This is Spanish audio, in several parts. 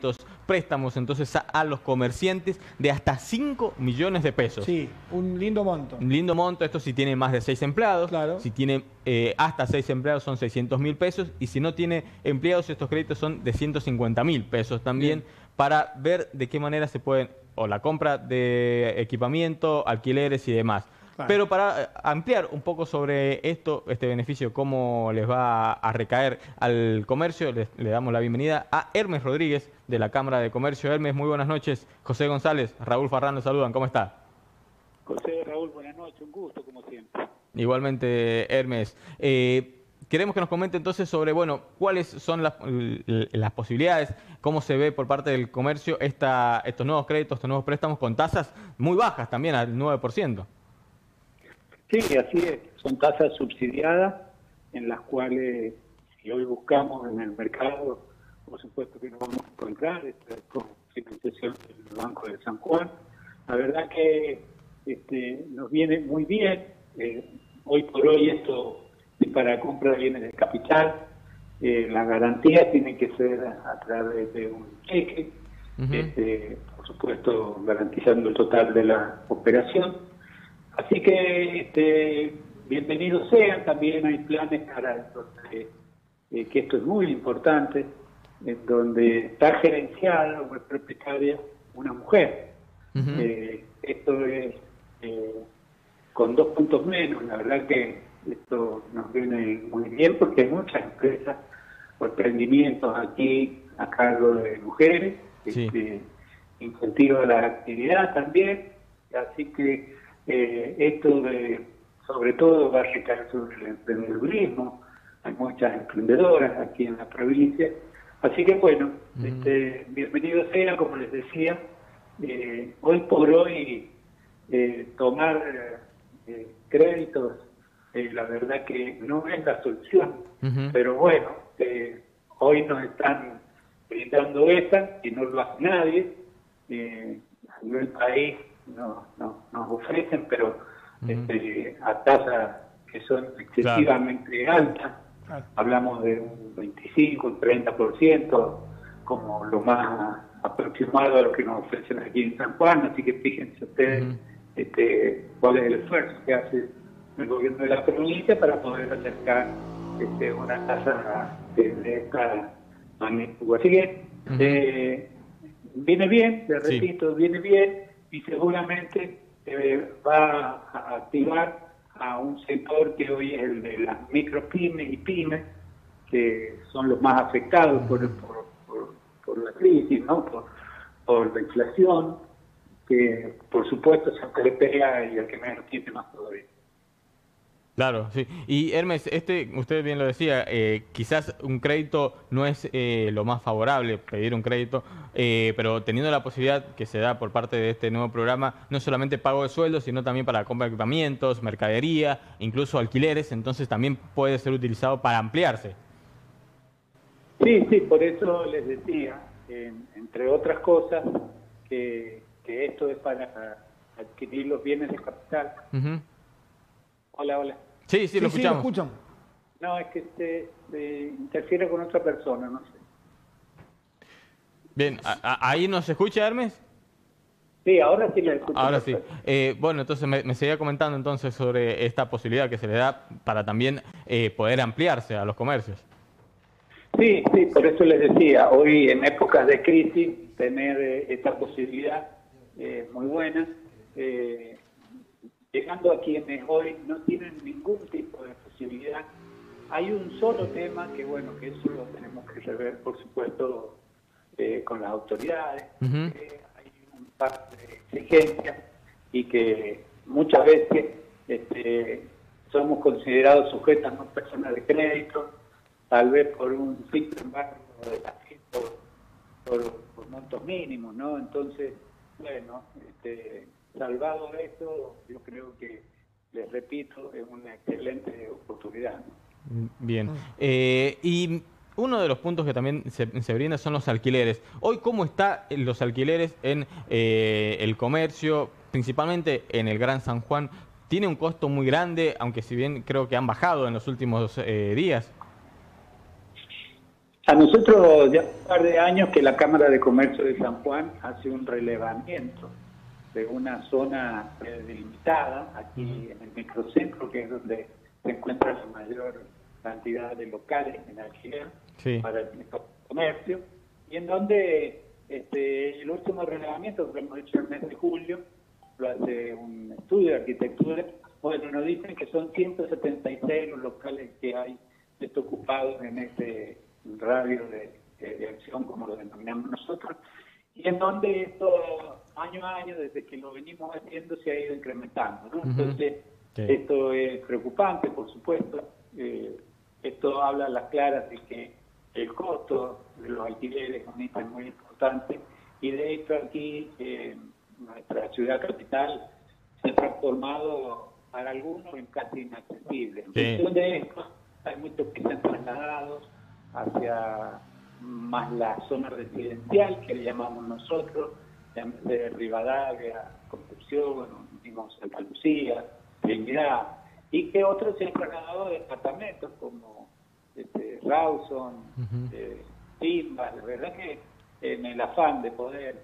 créditos, préstamos entonces a los comerciantes de hasta 5 millones de pesos. Sí, un lindo monto. Un lindo monto, esto si tiene más de 6 empleados. Claro. Si tiene hasta 6 empleados son 600.000 pesos. Y si no tiene empleados, estos créditos son de 150.000 pesos también. Bien. Para ver de qué manera se pueden, o la compra de equipamiento, alquileres y demás. Claro. Pero para ampliar un poco sobre esto, este beneficio, cómo les va a recaer al comercio, le damos la bienvenida a Hermes Rodríguez de la Cámara de Comercio. Hermes, muy buenas noches. José González, Raúl Farrán, los saludan. ¿Cómo está? José, Raúl, buenas noches. Un gusto, como siempre. Igualmente, Hermes. Queremos que nos comente entonces sobre, bueno, cuáles son las posibilidades, cómo se ve por parte del comercio estos nuevos créditos, estos nuevos préstamos con tasas muy bajas también, al 9%. Sí, así es. Son tasas subsidiadas en las cuales, si hoy buscamos en el mercado, por supuesto que no vamos a encontrar con financiación del Banco de San Juan. La verdad que nos viene muy bien. Hoy por hoy esto es para compra de bienes de capital. La garantía tiene que ser a través de un cheque, por supuesto garantizando el total de la operación. Así que bienvenidos sean. También hay planes para que esto es muy importante, en donde está gerenciada o es propietaria una mujer. Esto es con 2 puntos menos. La verdad que esto nos viene muy bien porque hay muchas empresas o emprendimientos aquí a cargo de mujeres, Sí. Incentiva la actividad también. Así que esto sobre todo va a recaer sobre el emprendedurismo. Hay muchas emprendedoras aquí en la provincia. Así que bueno, bienvenido sea, como les decía. Hoy por hoy tomar créditos, la verdad que no es la solución. Pero bueno, hoy nos están brindando esta y no lo hace nadie. A nivel país nos ofrecen, pero a tasas que son excesivamente altas. Claro. Hablamos de un 25, un 30%, como lo más aproximado a lo que nos ofrecen aquí en San Juan. Así que fíjense ustedes cuál es el esfuerzo que hace el gobierno de la provincia para poder acercar una tasa de esta magnitud. Así que viene bien, le repito, viene bien, y seguramente va a activar a un sector que hoy es el de las micropymes y pymes, que son los más afectados por la crisis, ¿no? Por la inflación, que por supuesto siempre le pega y el que menos tiene más todavía. Claro, sí. Y Hermes, usted bien lo decía, quizás un crédito no es lo más favorable, pedir un crédito, pero teniendo la posibilidad que se da por parte de este nuevo programa, no solamente pago de sueldos, sino también para compra de equipamientos, mercadería, incluso alquileres, entonces también puede ser utilizado para ampliarse. Sí, por eso les decía, entre otras cosas, que esto es para adquirir los bienes de capital. Hola. Sí, lo escuchamos. Sí, lo escuchan. No, es que se interfiere con otra persona, no sé. Bien, ¿ahí nos escucha, Hermes? Sí, ahora sí la escucho. Ahora sí. Bueno, entonces me seguía comentando entonces sobre esta posibilidad que se le da para también poder ampliarse a los comercios. Sí, por eso les decía, hoy en épocas de crisis, tener esta posibilidad muy buena. Llegando a quienes hoy no tienen ningún tipo de posibilidad, hay un solo tema que eso lo tenemos que rever, por supuesto, con las autoridades. Hay un par de exigencias y que muchas veces somos considerados sujetos a no personas de crédito, tal vez por un simple embargo de la por montos mínimos, ¿no? Entonces, bueno, salvado eso, yo creo que, les repito, es una excelente oportunidad, ¿no? Bien. Y uno de los puntos que también se brinda son los alquileres. Hoy, ¿cómo están los alquileres en el comercio, principalmente en el Gran San Juan? ¿Tiene un costo muy grande, aunque si bien creo que han bajado en los últimos días? A nosotros ya hace un par de años que la Cámara de Comercio de San Juan hace un relevamiento de una zona delimitada aquí en el microcentro, que es donde se encuentra la mayor cantidad de locales en alquiler para el comercio, y en donde el último relevamiento que lo hemos hecho en el mes de julio, lo hace un estudio de arquitectura, bueno, nos dicen que son 176 los locales que hay desocupados en este radio de acción, como lo denominamos nosotros, y en donde esto año a año, desde que lo venimos haciendo, se ha ido incrementando, ¿no? Entonces, esto es preocupante, por supuesto. Esto habla a las claras de que el costo de los alquileres es un ítem muy importante, y de hecho aquí nuestra ciudad capital se ha transformado para algunos en casi inaccesible. En función de esto, hay muchos que se han trasladado hacia más la zona residencial, que le llamamos nosotros, de Rivadavia, Concepción, vimos Santa Lucía, Trinidad, y que otros se han trasladado de departamentos como Rawson, Timba. La verdad que en el afán de poder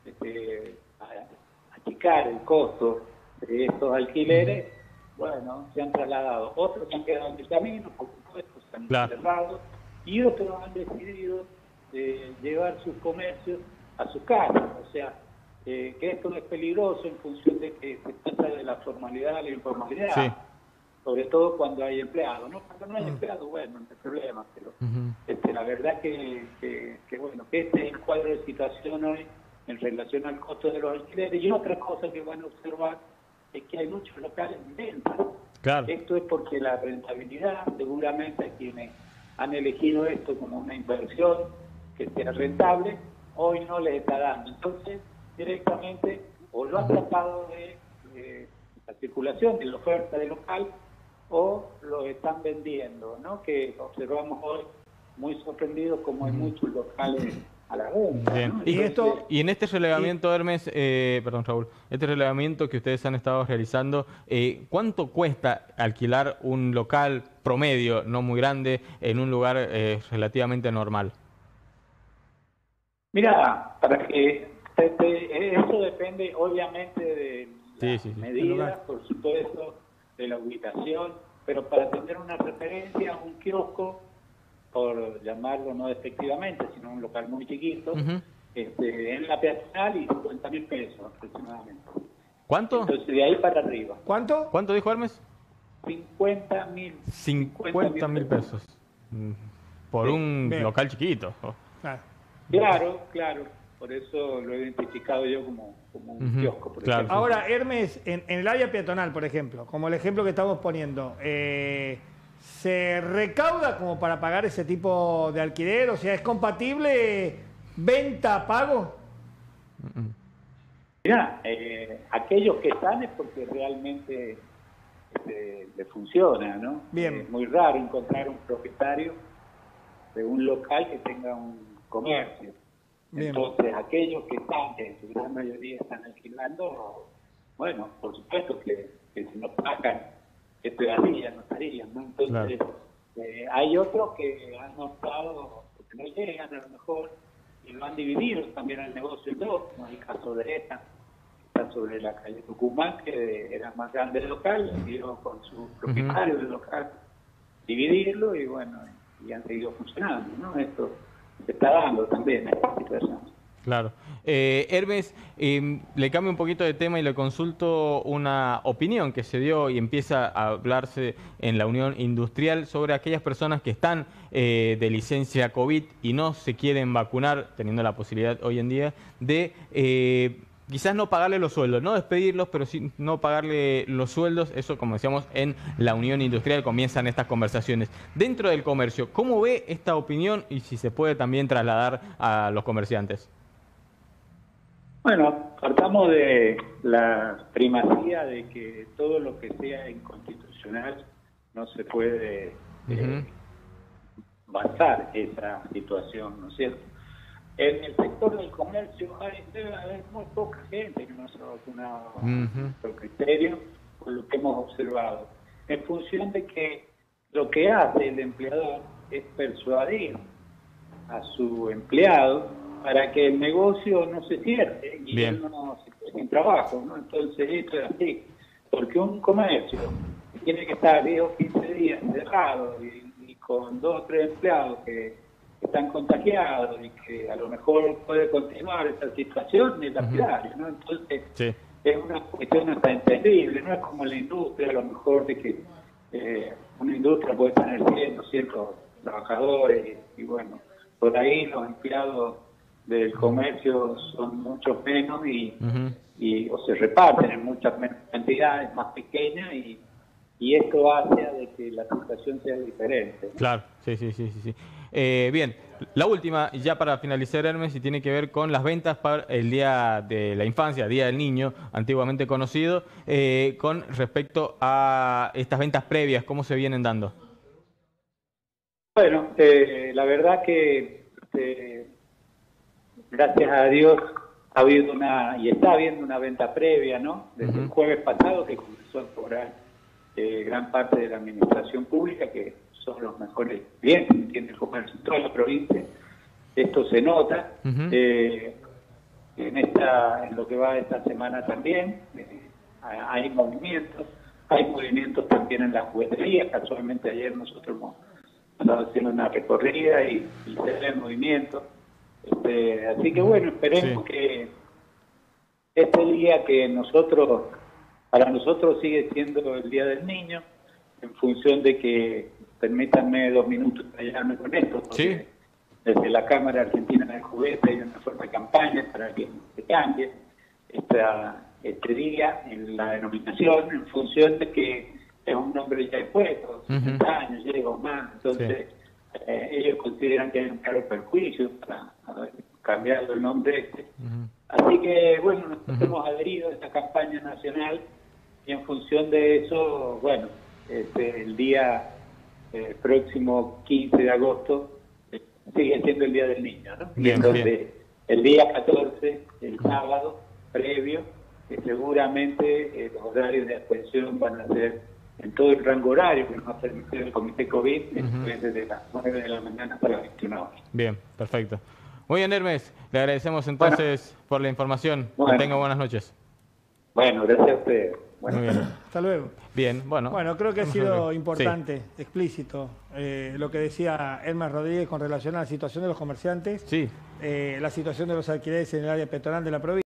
achicar el costo de estos alquileres, bueno, se han trasladado. Otros se han quedado en el camino, por supuesto, se han cerrado, y otros han decidido llevar sus comercios a sus casas. O sea, que esto no es peligroso en función de que se trata de la formalidad a la informalidad, sobre todo cuando hay empleados, ¿no? Cuando no hay empleados, bueno, no hay problema, pero la verdad que bueno, que este es el cuadro de situación hoy en relación al costo de los alquileres. Y otra cosa que van a observar es que hay muchos locales en venta. Esto es porque la rentabilidad, seguramente a quienes han elegido esto como una inversión que sea rentable, hoy no les está dando. Entonces, directamente, o lo han tratado de la circulación, de la oferta de local, o lo están vendiendo, ¿no? Que observamos hoy muy sorprendidos como hay muchos locales a la venta, ¿no? Y en este relevamiento, Hermes, perdón, Raúl, este relevamiento que ustedes han estado realizando, ¿cuánto cuesta alquilar un local promedio, no muy grande, en un lugar relativamente normal? Mira, para que eso depende obviamente de las medidas, por supuesto, de la ubicación, pero para tener una referencia, un kiosco, por llamarlo no despectivamente, sino un local muy chiquito, en la peatonal, y 50.000 pesos aproximadamente. ¿Cuánto? Entonces, de ahí para arriba. ¿Cuánto? ¿Cuánto dijo Hermes? 50.000. 50.000 pesos. Por un local chiquito. Claro. Por eso lo he identificado yo como un kiosco, por ejemplo. Ahora, Hermes, en el área peatonal, por ejemplo, como el ejemplo que estamos poniendo, ¿se recauda como para pagar ese tipo de alquiler? O sea, ¿es compatible venta-pago? Mira, aquellos que están es porque realmente le funciona, ¿no? Bien. Es muy raro encontrar un propietario de un local que tenga un comercio. Bien. Entonces, aquellos que están, que en su gran mayoría están alquilando, bueno, por supuesto que si no pagan, esto ya no estarían, ¿no? Entonces, hay otros que han optado, porque no llegan a lo mejor, y lo han dividido también el negocio en dos, como el caso de esta, que está sobre la calle Tucumán, que era más grande el local, decidió con su propietario del local dividirlo, y bueno, y han seguido funcionando, ¿no? Esto se está dando también esta situación. Claro. Hermes, le cambio un poquito de tema y le consulto una opinión que se dio y empieza a hablarse en la Unión Industrial sobre aquellas personas que están de licencia COVID y no se quieren vacunar, teniendo la posibilidad hoy en día de quizás no pagarle los sueldos, no despedirlos, pero sí no pagarle los sueldos. Eso, como decíamos, en la Unión Industrial comienzan estas conversaciones. Dentro del comercio, ¿cómo ve esta opinión y si se puede también trasladar a los comerciantes? Bueno, partamos de la primacía de que todo lo que sea inconstitucional no se puede basar esa situación, ¿no es cierto? En el sector del comercio debe haber muy poca gente que no se ha vacunado a nuestro criterio, por lo que hemos observado, en función de que lo que hace el empleador es persuadir a su empleado para que el negocio no se cierre y Bien. él no se quede sin trabajo, ¿no? Entonces esto es así, porque un comercio tiene que estar 10 o 15 días cerrado y con 2 o 3 empleados que están contagiados y que a lo mejor puede continuar esta situación, es lapidario, ¿no? Entonces Sí. es una cuestión hasta entendible, no es como la industria, a lo mejor de que una industria puede tener 100, 200 trabajadores y bueno, por ahí los empleados del comercio son muchos menos o se reparten en muchas menos cantidades, más pequeñas y esto hace a de que la situación sea diferente, ¿no? Claro, sí, sí, sí, sí, sí. Bien, la última, ya para finalizar, Hermes, y tiene que ver con las ventas para el Día de la Infancia, Día del Niño, antiguamente conocido, con respecto a estas ventas previas, ¿cómo se vienen dando? Bueno, la verdad que gracias a Dios ha habido y está habiendo una venta previa, ¿no? Desde el jueves pasado que comenzó a cobrar gran parte de la administración pública, que son los mejores clientes que tiene el comercio en toda la provincia. Esto se nota. En lo que va de esta semana también hay movimientos también en las jugueterías. Casualmente ayer nosotros hemos andado haciendo una recorrida y se ve el movimiento. Así que bueno, esperemos que este día que para nosotros sigue siendo el Día del Niño, en función de que, permítanme 2 minutos para ayudarme con esto, porque desde la Cámara Argentina del Juguete hay una fuerte campaña para que se cambie este día en la denominación, en función de que es un nombre ya expuesto, 60 años, llega o más, entonces ellos consideran que hay un claro perjuicio para cambiar el nombre este. Así que, bueno, nosotros hemos adherido a esta campaña nacional y en función de eso, bueno, el día próximo 15 de agosto sigue siendo el Día del Niño, ¿no? Bien, y entonces bien. el día 14, el sábado previo, seguramente los horarios de atención van a ser en todo el rango horario que nos ha permitido el Comité COVID, desde las 9 de la mañana hasta las 21 horas. Bien, perfecto. Muy bien, Hermes, le agradecemos entonces por la información. Que tenga buenas noches. Bueno, gracias a ustedes. Muy bien. Hasta luego. Bien, bueno. Bueno, creo que ha sido importante, Sí. explícito, lo que decía Hermes Rodríguez con relación a la situación de los comerciantes, Sí. la situación de los alquileres en el área peatonal de la provincia.